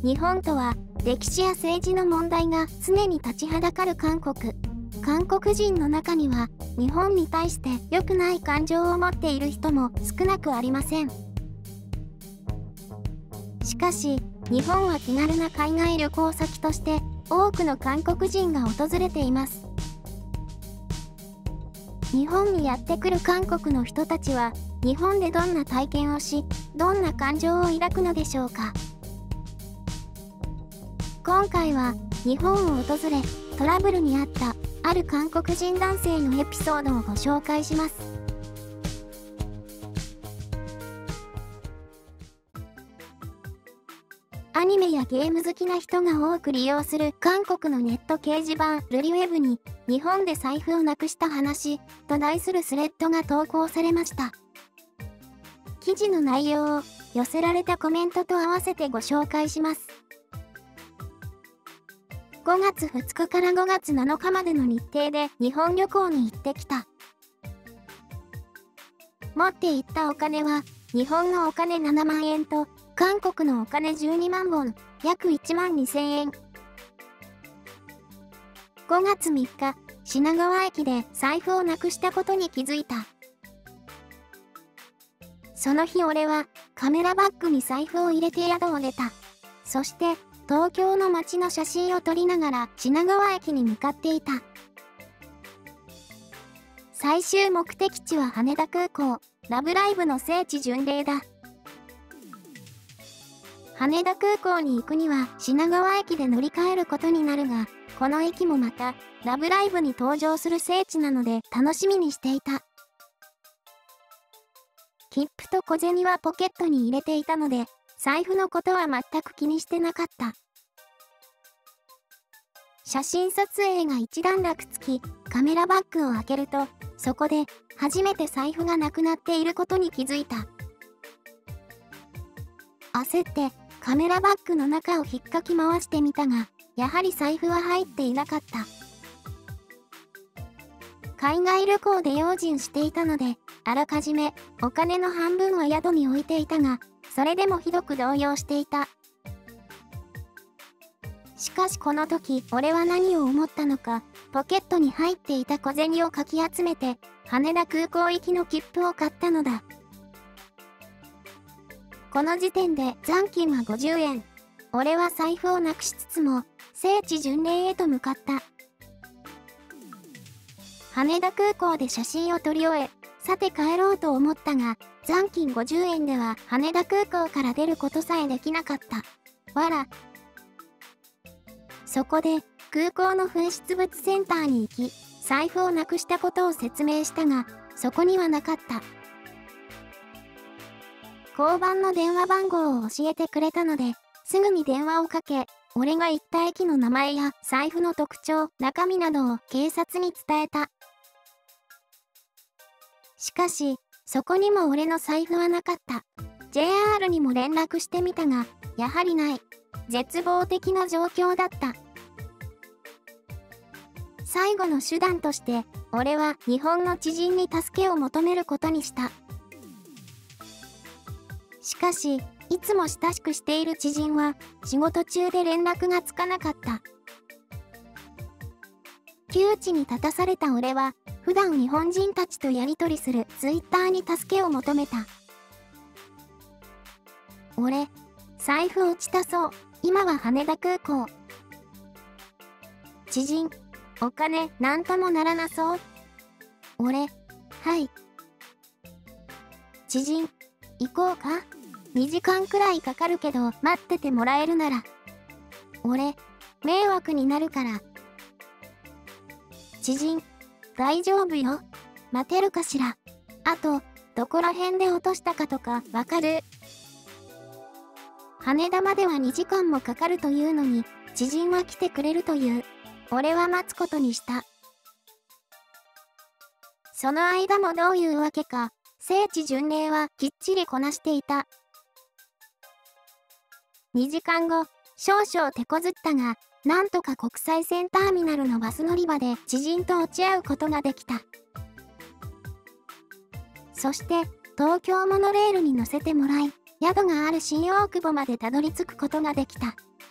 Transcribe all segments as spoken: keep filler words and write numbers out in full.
日本とは歴史や政治の問題が常に立ちはだかる韓国。韓国人の中には日本に対して良くない感情を持っている人も少なくありません。しかし、日本は気軽な海外旅行先として多くの韓国人が訪れています。日本にやってくる韓国の人たちは日本でどんな体験をし、どんな感情を抱くのでしょうか。今回は日本を訪れトラブルにあったある韓国人男性のエピソードをご紹介します。アニメやゲーム好きな人が多く利用する韓国のネット掲示板ルリウェブに日本で財布をなくした話と題するスレッドが投稿されました。記事の内容を寄せられたコメントと合わせてご紹介します。ごがつふつかからごがつなのかまでの日程で日本旅行に行ってきた。持って行ったお金は日本のお金ななまんえんと韓国のお金じゅうにまんウォン、約いちまんにせんえん。ごがつみっか、品川駅で財布をなくしたことに気づいた。その日俺はカメラバッグに財布を入れて宿を出た。そして東京の街の写真を撮りながら品川駅に向かっていた。最終目的地は羽田空港、ラブライブの聖地巡礼だ。羽田空港に行くには品川駅で乗り換えることになるが、この駅もまたラブライブに登場する聖地なので楽しみにしていた。切符と小銭はポケットに入れていたので、財布のことは全く気にしてなかった。写真撮影が一段落つき、カメラバッグを開けると、そこで初めて財布がなくなっていることに気づいた。焦ってカメラバッグの中を引っかき回してみたが、やはり財布は入っていなかった。海外旅行で用心していたので、あらかじめお金の半分は宿に置いていたが、それでもひどく動揺していた。しかしこの時、俺は何を思ったのか、ポケットに入っていた小銭をかき集めて、羽田空港行きの切符を買ったのだ。この時点で残金はごじゅうえん。俺は財布をなくしつつも、聖地巡礼へと向かった。羽田空港で写真を撮り終え、さて帰ろうと思ったが、残金ごじゅうえんでは羽田空港から出ることさえできなかった。わら。そこで空港の紛失物センターに行き、財布をなくしたことを説明したが、そこにはなかった。交番の電話番号を教えてくれたので、すぐに電話をかけ、俺が行った駅の名前や財布の特徴、中身などを警察に伝えた。しかし、そこにも俺の財布はなかった。ジェイアール にも連絡してみたが、やはりない。絶望的な状況だった。最後の手段として、俺は日本の知人に助けを求めることにした。しかし、いつも親しくしている知人は仕事中で連絡がつかなかった。窮地に立たされた俺は、普段日本人たちとやり取りするツイッターに助けを求めた。俺、財布落ちたそう。今は羽田空港。知人、お金なんともならなそう。俺、はい。知人、行こうか？にじかんくらいかかるけど待っててもらえるなら。俺、迷惑になるから。知人、大丈夫よ。待てるかしら。あと、どこら辺で落としたかとかわかる？羽田まではにじかんもかかるというのに、知人は来てくれるという。俺は待つことにした。その間もどういうわけか、聖地巡礼はきっちりこなしていた。にじかんご、少々手こずったが、なんとか国際線ターミナルのバス乗り場で知人と落ち合うことができた。そして、東京モノレールに乗せてもらい、宿がある新大久保までたどり着くことができた。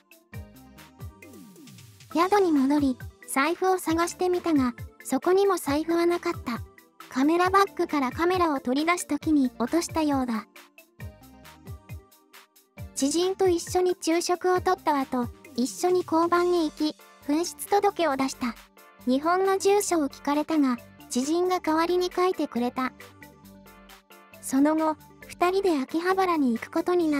宿に戻り、財布を探してみたが、そこにも財布はなかった。カメラバッグからカメラを取り出すときに落としたようだ。知人と一緒に昼食をとった後、一緒に交番に行き、紛失届を出した。日本の住所を聞かれたが、知人が代わりに書いてくれた。その後、二人で秋葉原に行くことになった。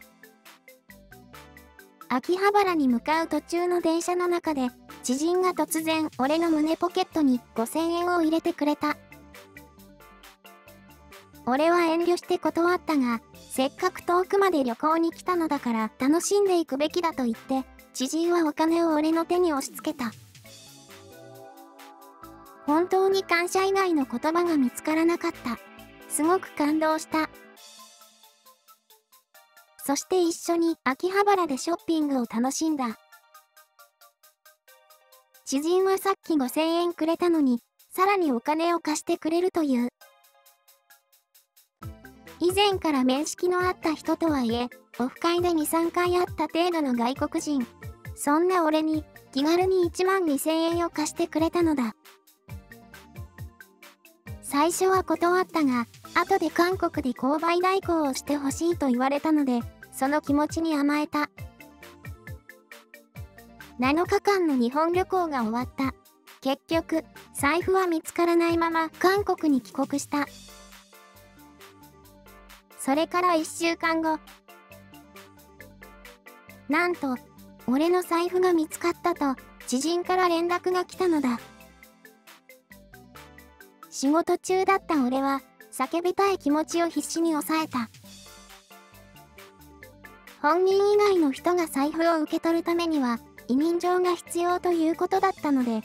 秋葉原に向かう途中の電車の中で、知人が突然俺の胸ポケットにごせんえんを入れてくれた。俺は遠慮して断ったが、せっかく遠くまで旅行に来たのだから楽しんでいくべきだと言って、知人はお金を俺の手に押し付けた。本当に感謝以外の言葉が見つからなかった。すごく感動した。そして一緒に秋葉原でショッピングを楽しんだ。知人はさっきごせんえんくれたのに、さらにお金を貸してくれるという。以前から面識のあった人とはいえ、オフ会でに、さんかい会った程度の外国人。そんな俺に気軽にいちまんにせんえんを貸してくれたのだ。最初は断ったが、後で韓国で購買代行をしてほしいと言われたので、その気持ちに甘えた。なのかかんの日本旅行が終わった。結局、財布は見つからないまま韓国に帰国した。それからいっしゅうかんご。なんと、俺の財布が見つかったと、知人から連絡が来たのだ。仕事中だった俺は、叫びたい気持ちを必死に抑えた。本人以外の人が財布を受け取るためには、委任状が必要ということだったので、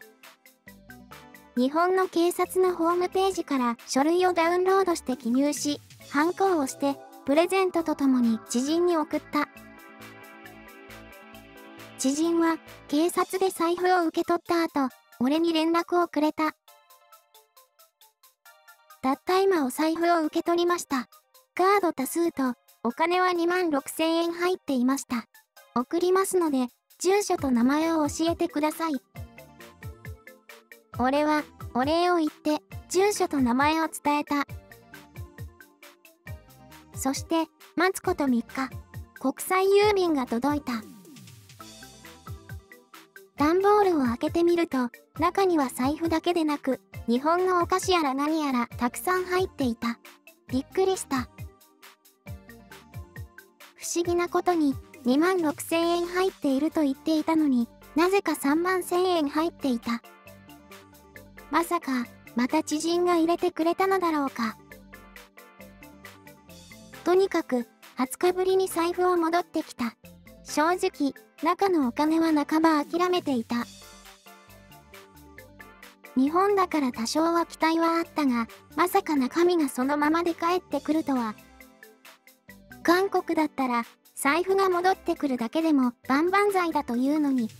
日本の警察のホームページから書類をダウンロードして記入し、ハンコを押して、プレゼントとともに知人に送った。知人は、警察で財布を受け取った後、俺に連絡をくれた。たった今お財布を受け取りました。カード多数と、お金はにまんろくせんえん入っていました。送りますので、住所と名前を教えてください。俺は、お礼を言って、住所と名前を伝えた。そして、待つことみっか、国際郵便が届いた。段ボールを開けてみると、中には財布だけでなく、日本のお菓子やら何やらたくさん入っていた。びっくりした。不思議なことに、にまんろくせんえん入っていると言っていたのに、なぜかさんまんせんえん入っていた。まさか、また知人が入れてくれたのだろうか。とにかく、はつかぶりに財布は戻ってきた。正直、中のお金は半ば諦めていた。日本だから多少は期待はあったが、まさか中身がそのままで帰ってくるとは。韓国だったら、財布が戻ってくるだけでも万々歳だというのに。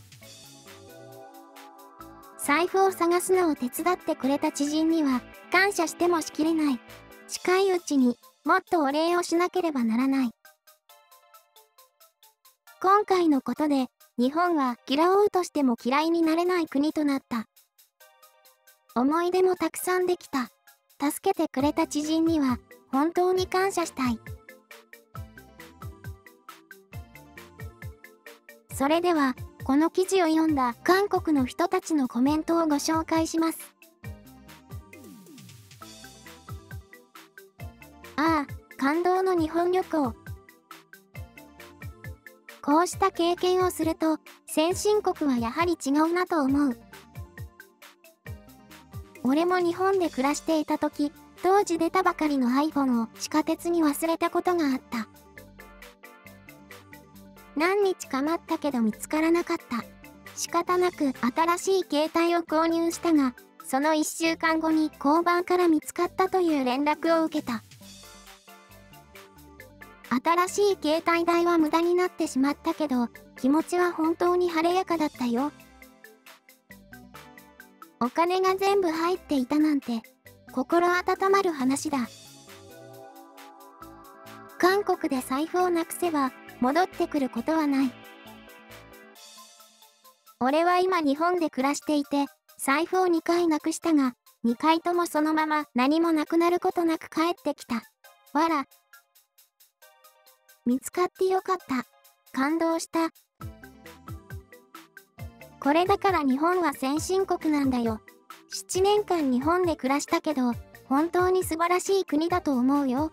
財布を探すのを手伝ってくれた知人には、感謝してもしきれない。近いうちにもっとお礼をしなければならない。今回のことで、日本は嫌おうとしても嫌いになれない国となった。思い出もたくさんできた。助けてくれた知人には、本当に感謝したい。それでは、この記事を読んだ韓国の人たちのコメントをご紹介します。ああ、感動の日本旅行。こうした経験をすると、先進国はやはり違うなと思う。俺も日本で暮らしていた時、当時出たばかりの iPhone を地下鉄に忘れたことがあった。何日か待ったけど見つからなかった。仕方なく新しい携帯を購入したが、そのいっしゅうかんごに交番から見つかったという連絡を受けた。新しい携帯代は無駄になってしまったけど、気持ちは本当に晴れやかだったよ。お金が全部入っていたなんて、心温まる話だ。韓国で財布をなくせば、戻ってくることはない。 俺は今日本で暮らしていて、財布をにかいなくしたが、にかいともそのまま何もなくなることなく帰ってきた。わら。見つかってよかった。感動した。これだから日本は先進国なんだよ。ななねんかん日本で暮らしたけど、本当に素晴らしい国だと思うよ。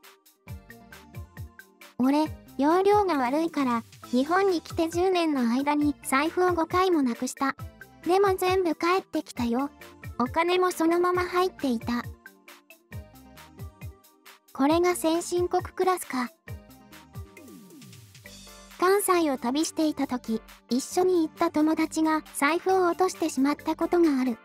俺、容量が悪いから、日本に来てじゅうねんの間に財布をごかいもなくした。でも全部帰ってきたよ。お金もそのまま入っていた。これが先進国クラスか。関西を旅していた時、一緒に行った友達が財布を落としてしまったことがある。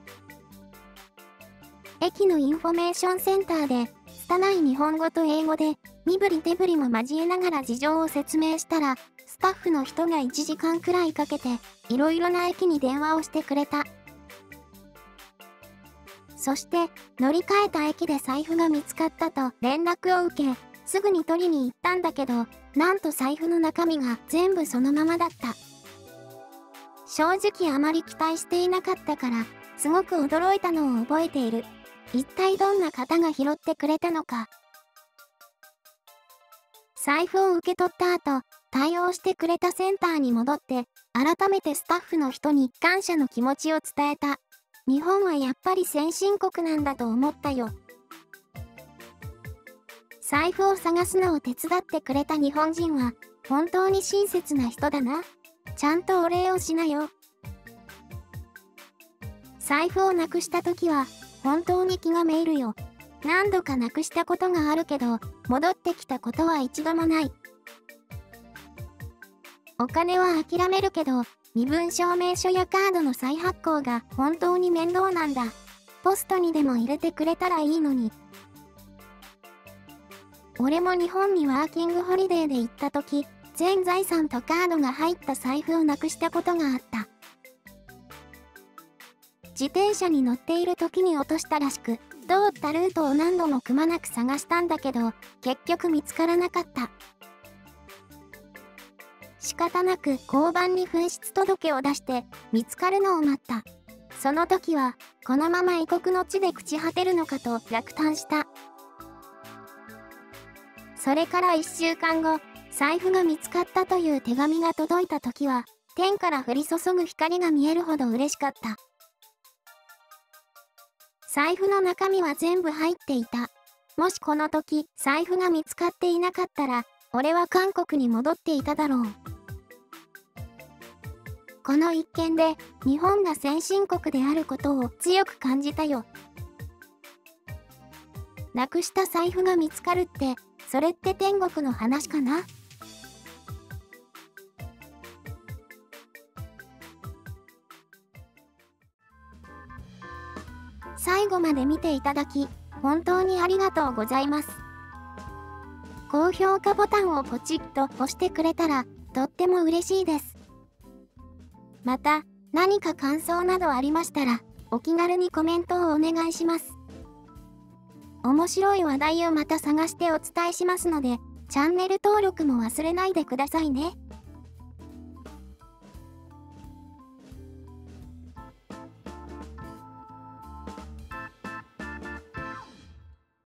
駅のインフォメーションセンターで、拙い日本語と英語で、身振り手振りも交えながら事情を説明したら、スタッフの人がいちじかんくらいかけて、いろいろな駅に電話をしてくれた。そして、乗り換えた駅で財布が見つかったと連絡を受け、すぐに取りに行ったんだけど、なんと財布の中身が全部そのままだった。正直あまり期待していなかったから、すごく驚いたのを覚えている。一体どんな方が拾ってくれたのか。財布を受け取った後、対応してくれたセンターに戻って、改めてスタッフの人に感謝の気持ちを伝えた。日本はやっぱり先進国なんだと思ったよ。財布を探すのを手伝ってくれた日本人は、本当に親切な人だな。ちゃんとお礼をしなよ。財布をなくした時は、本当に気がめいるよ。何度かなくしたことがあるけど、戻ってきたことは一度もない。お金は諦めるけど、身分証明書やカードの再発行が本当に面倒なんだ。ポストにでも入れてくれたらいいのに。俺も日本にワーキングホリデーで行った時、全財産とカードが入った財布をなくしたことがあった。自転車に乗っている時に落としたらしく、通ったルートを何度もくまなく探したんだけど、結局見つからなかった。仕方なく交番に紛失届を出して見つかるのを待った。その時は、このまま異国の地で朽ち果てるのかと落胆した。それからいっしゅうかんご、財布が見つかったという手紙が届いた時は、天から降り注ぐ光が見えるほど嬉しかった。財布の中身は全部入っていた。もしこの時、財布が見つかっていなかったら、俺は韓国に戻っていただろう。この一件で、日本が先進国であることを強く感じたよ。なくした財布が見つかるって、それって天国の話かな？最後まで見ていただき、本当にありがとうございます。高評価ボタンをポチッと押してくれたら、とっても嬉しいです。また、何か感想などありましたら、お気軽にコメントをお願いします。面白い話題をまた探してお伝えしますので、チャンネル登録も忘れないでくださいね。